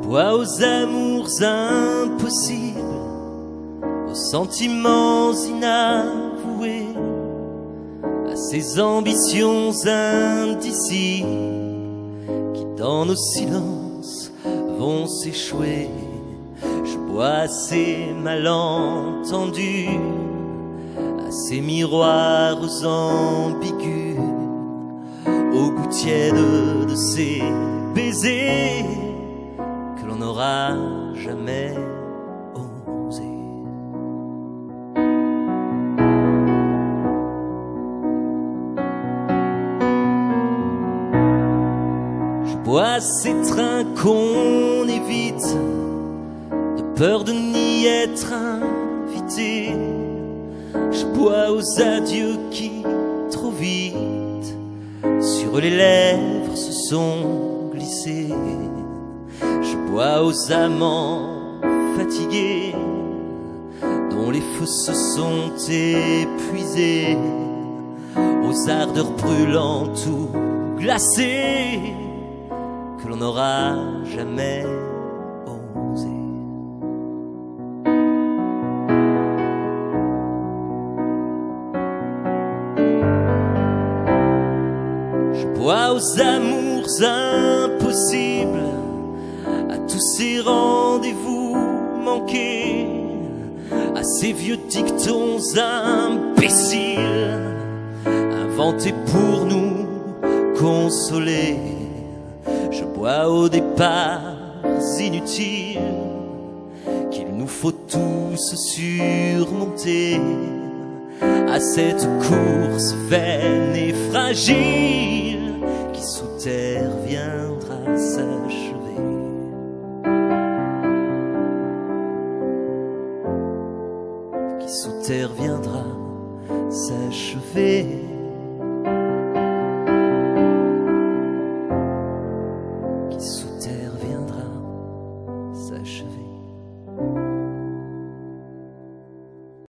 bois aux amours impossibles, aux sentiments inavoués, à ces ambitions indicibles qui dans nos silences vont s'échouer. Je bois à ces malentendus, à ces miroirs ambigus, au goût tiède de ces baisers que l'on n'aura jamais osé. Je bois à ces trains qu'on évite, de peur de n'y être invité. Je bois aux adieux qui, trop vite, sur les lèvres se sont glissés. Je bois aux amants fatigués, dont les feux se sont épuisés, aux ardeurs brûlantes ou glacées que l'on n'aura jamais osé. Je bois aux amours impossibles, à tous ces rendez-vous manqués, à ces vieux dictons imbéciles inventés pour nous consoler. Je bois aux départs inutiles qu'il nous faut tous surmonter, à cette course vaine et fragile qui sous terre viendra s'achever. Qui sous terre viendra s'achever.